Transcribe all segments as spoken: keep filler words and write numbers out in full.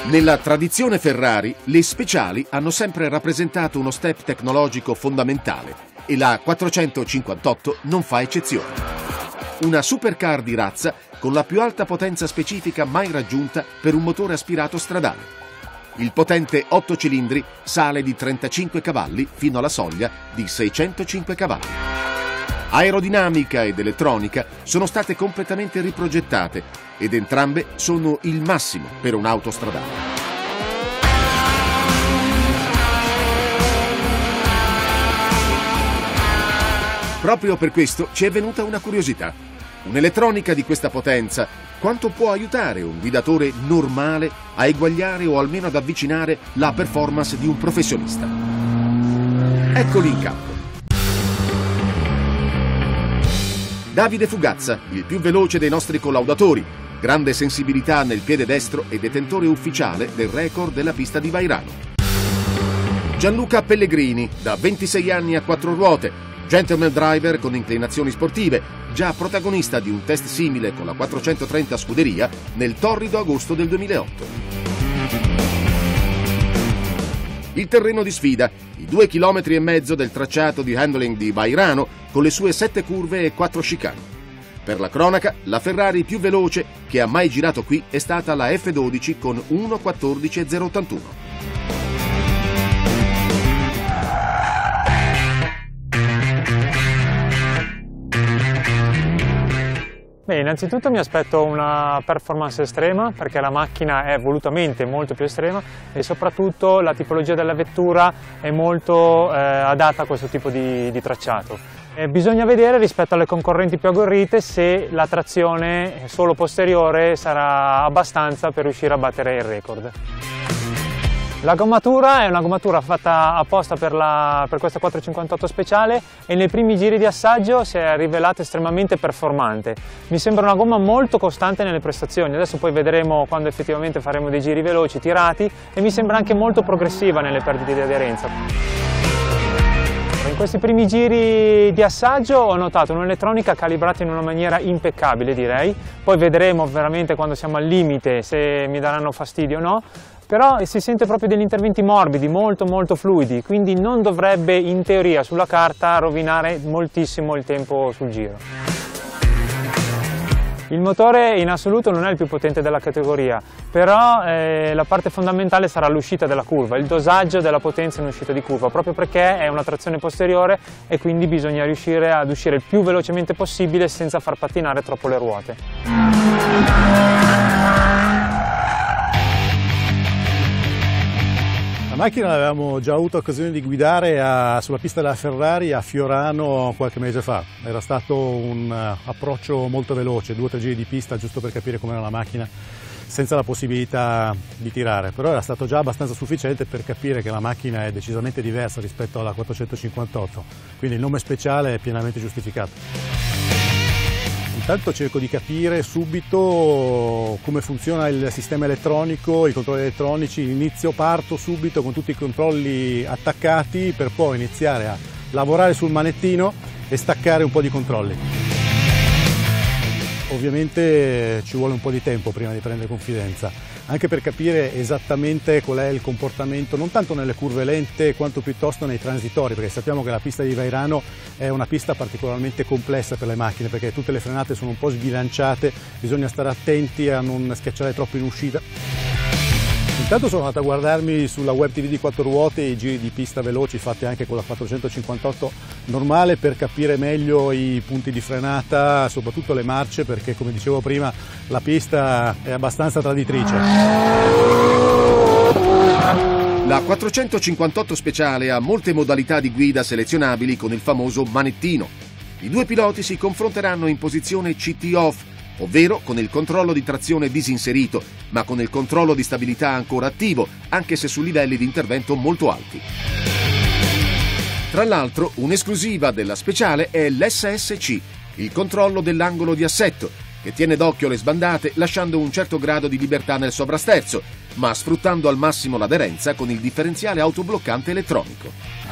Nella tradizione Ferrari, le speciali hanno sempre rappresentato uno step tecnologico fondamentale e la quattrocentocinquantotto non fa eccezione. Una supercar di razza con la più alta potenza specifica mai raggiunta per un motore aspirato stradale. Il potente otto cilindri sale di trentacinque cavalli fino alla soglia di seicentocinque cavalli. Aerodinamica ed elettronica sono state completamente riprogettate ed entrambe sono il massimo per un'auto stradale. Proprio per questo ci è venuta una curiosità. Un'elettronica di questa potenza, quanto può aiutare un guidatore normale a eguagliare o almeno ad avvicinare la performance di un professionista? Eccoli in campo. Davide Fugazza, il più veloce dei nostri collaudatori, grande sensibilità nel piede destro e detentore ufficiale del record della pista di Vairano. Gianluca Pellegrini, da ventisei anni a quattro ruote, gentleman driver con inclinazioni sportive, già protagonista di un test simile con la quattrocentotrenta Scuderia nel torrido agosto del duemilaotto. Il terreno di sfida, i due chilometri e mezzo del tracciato di handling di Vairano con le sue sette curve e quattro chicane. Per la cronaca, la Ferrari più veloce che ha mai girato qui è stata la F dodici con uno quattordici zero ottantuno. Beh, innanzitutto mi aspetto una performance estrema perché la macchina è volutamente molto più estrema e soprattutto la tipologia della vettura è molto eh, adatta a questo tipo di, di tracciato. E bisogna vedere rispetto alle concorrenti più agguerrite se la trazione solo posteriore sarà abbastanza per riuscire a battere il record. La gommatura è una gommatura fatta apposta per, la, per questa quattrocentocinquantotto speciale e nei primi giri di assaggio si è rivelata estremamente performante. Mi sembra una gomma molto costante nelle prestazioni, adesso poi vedremo quando effettivamente faremo dei giri veloci, tirati, e mi sembra anche molto progressiva nelle perdite di aderenza. In questi primi giri di assaggio ho notato un'elettronica calibrata in una maniera impeccabile, direi, poi vedremo veramente quando siamo al limite se mi daranno fastidio o no. Però si sente proprio degli interventi morbidi, molto molto fluidi, quindi non dovrebbe in teoria sulla carta rovinare moltissimo il tempo sul giro. Il motore in assoluto non è il più potente della categoria, però eh, la parte fondamentale sarà l'uscita della curva, il dosaggio della potenza in uscita di curva, proprio perché è una trazione posteriore e quindi bisogna riuscire ad uscire il più velocemente possibile senza far pattinare troppo le ruote. La macchina l'avevamo già avuto occasione di guidare a, sulla pista della Ferrari a Fiorano qualche mese fa. Era stato un uh, approccio molto veloce, due o tre giri di pista giusto per capire com'era la macchina senza la possibilità di tirare, però era stato già abbastanza sufficiente per capire che la macchina è decisamente diversa rispetto alla quattrocentocinquantotto, quindi il nome speciale è pienamente giustificato. Intanto cerco di capire subito come funziona il sistema elettronico, i controlli elettronici, inizio, parto subito con tutti i controlli attaccati per poi iniziare a lavorare sul manettino e staccare un po' di controlli. Ovviamente ci vuole un po' di tempo prima di prendere confidenza, anche per capire esattamente qual è il comportamento, non tanto nelle curve lente quanto piuttosto nei transitori, perché sappiamo che la pista di Vairano è una pista particolarmente complessa per le macchine, perché tutte le frenate sono un po' sbilanciate, bisogna stare attenti a non schiacciare troppo in uscita. Intanto sono andato a guardarmi sulla web tivù di quattro ruote i giri di pista veloci fatti anche con la quattrocentocinquantotto normale per capire meglio i punti di frenata, soprattutto le marce, perché come dicevo prima la pista è abbastanza traditrice. La quattrocentocinquantotto speciale ha molte modalità di guida selezionabili con il famoso manettino. I due piloti si confronteranno in posizione C T off, ovvero con il controllo di trazione disinserito, ma con il controllo di stabilità ancora attivo, anche se su livelli di intervento molto alti. Tra l'altro, un'esclusiva della speciale è l'S S C, il controllo dell'angolo di assetto, che tiene d'occhio le sbandate lasciando un certo grado di libertà nel sovrasterzo, ma sfruttando al massimo l'aderenza con il differenziale autobloccante elettronico.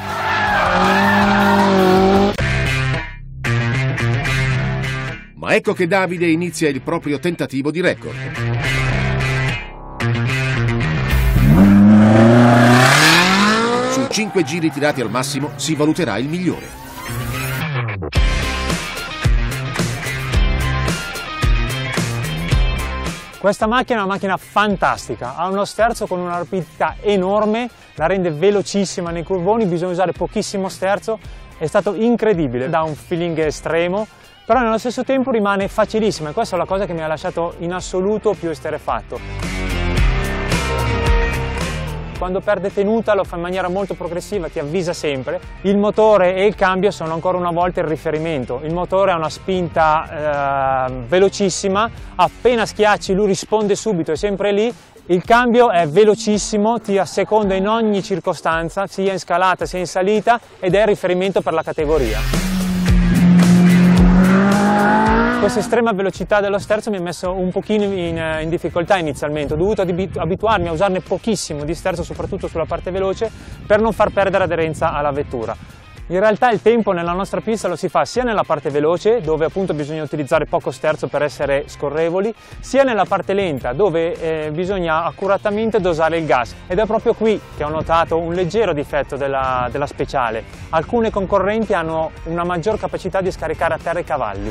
Ma ecco che Davide inizia il proprio tentativo di record. cinque giri tirati al massimo si valuterà il migliore. Questa macchina è una macchina fantastica, ha uno sterzo con una rapidità enorme, la rende velocissima nei curvoni, bisogna usare pochissimo sterzo, è stato incredibile, dà un feeling estremo, però nello stesso tempo rimane facilissima e questa è la cosa che mi ha lasciato in assoluto più esterrefatto. Quando perde tenuta lo fa in maniera molto progressiva, ti avvisa sempre. Il motore e il cambio sono ancora una volta il riferimento. Il motore ha una spinta eh, velocissima, appena schiacci lui risponde subito, è sempre lì. Il cambio è velocissimo, ti asseconda in ogni circostanza, sia in scalata sia in salita, ed è il riferimento per la categoria. Questa estrema velocità dello sterzo mi ha messo un pochino in, in difficoltà inizialmente, ho dovuto abituarmi a usarne pochissimo di sterzo, soprattutto sulla parte veloce, per non far perdere aderenza alla vettura. In realtà il tempo nella nostra pista lo si fa sia nella parte veloce, dove appunto bisogna utilizzare poco sterzo per essere scorrevoli, sia nella parte lenta, dove eh, bisogna accuratamente dosare il gas. Ed è proprio qui che ho notato un leggero difetto della, della speciale. Alcune concorrenti hanno una maggior capacità di scaricare a terra i cavalli.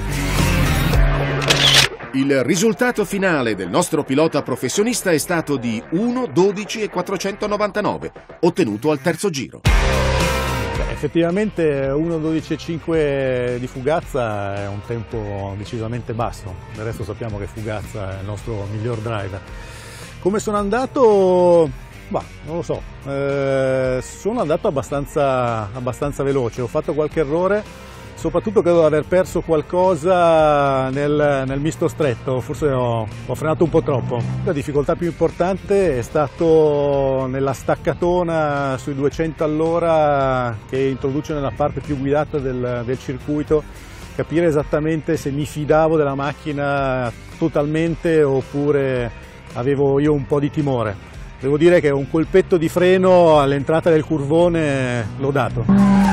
Il risultato finale del nostro pilota professionista è stato di uno dodici e quattrocentonovantanove, ottenuto al terzo giro. Beh, effettivamente uno dodici e cinque di Fugazza è un tempo decisamente basso, del resto sappiamo che Fugazza è il nostro miglior driver. Come sono andato? Bah, non lo so, eh, sono andato abbastanza, abbastanza veloce, ho fatto qualche errore. Soprattutto credo di aver perso qualcosa nel, nel misto stretto, forse ho, ho frenato un po' troppo. La difficoltà più importante è stato nella staccatona sui duecento all'ora che introduce nella parte più guidata del, del circuito, capire esattamente se mi fidavo della macchina totalmente oppure avevo io un po' di timore. Devo dire che un colpetto di freno all'entrata del curvone l'ho dato.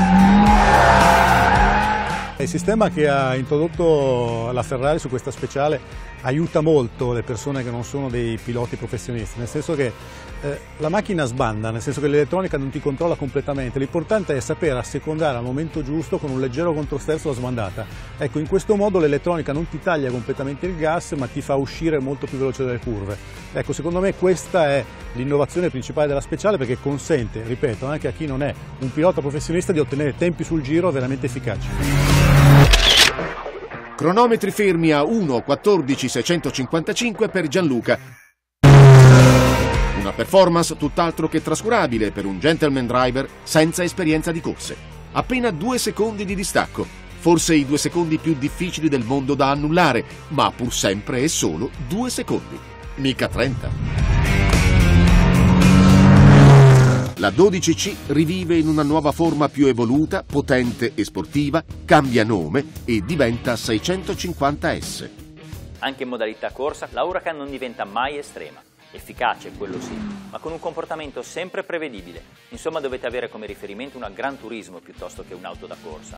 Il sistema che ha introdotto la Ferrari su questa speciale aiuta molto le persone che non sono dei piloti professionisti, nel senso che eh, la macchina sbanda, nel senso che l'elettronica non ti controlla completamente, l'importante è sapere assecondare al momento giusto con un leggero controsterzo la sbandata. Ecco, in questo modo l'elettronica non ti taglia completamente il gas ma ti fa uscire molto più veloce dalle curve. Ecco, secondo me questa è l'innovazione principale della speciale, perché consente, ripeto, anche a chi non è un pilota professionista di ottenere tempi sul giro veramente efficaci. Cronometri fermi a uno quattordici seicentocinquantacinque per Gianluca. Una performance tutt'altro che trascurabile per un gentleman driver senza esperienza di corse. Appena due secondi di distacco, forse i due secondi più difficili del mondo da annullare, ma pur sempre e solo due secondi, mica trenta. La dodici C rivive in una nuova forma più evoluta, potente e sportiva, cambia nome e diventa seicentocinquanta S. Anche in modalità corsa, la Huracan non diventa mai estrema. Efficace, quello sì, ma con un comportamento sempre prevedibile. Insomma, dovete avere come riferimento una Gran Turismo piuttosto che un'auto da corsa.